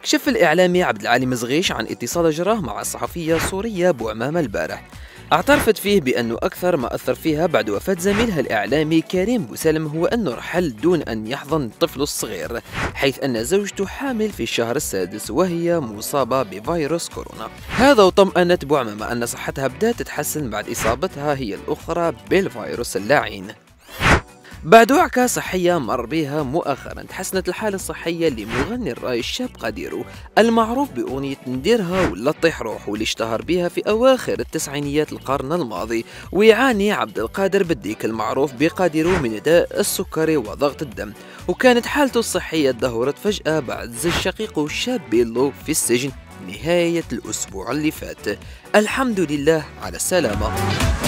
كشف الإعلامي عبد العالي مزغيش عن اتصال جراه مع الصحفية السورية بوعمامة البارح. اعترفت فيه بأنه أكثر ما أثر فيها بعد وفاة زميلها الإعلامي كريم بوسلم هو أنه رحل دون أن يحضن طفله الصغير، حيث أن زوجته حامل في الشهر السادس وهي مصابة بفيروس كورونا. هذا وطمأنت بوعمامة أن صحتها بدأت تتحسن بعد إصابتها هي الأخرى بالفيروس اللعين. بعد وعكة صحية مر بها مؤخرا، تحسنت الحالة الصحية لمغني الراي الشاب قديرو المعروف بأغنية نديرها ولا تطيح روح، واللي اشتهر بها في أواخر التسعينيات القرن الماضي. ويعاني عبد القادر بديك المعروف بقديرو من داء السكري وضغط الدم، وكانت حالته الصحية تدهورت فجأة بعد زج شقيقه الشاب بيلو في السجن نهاية الأسبوع اللي فات. الحمد لله على السلامة.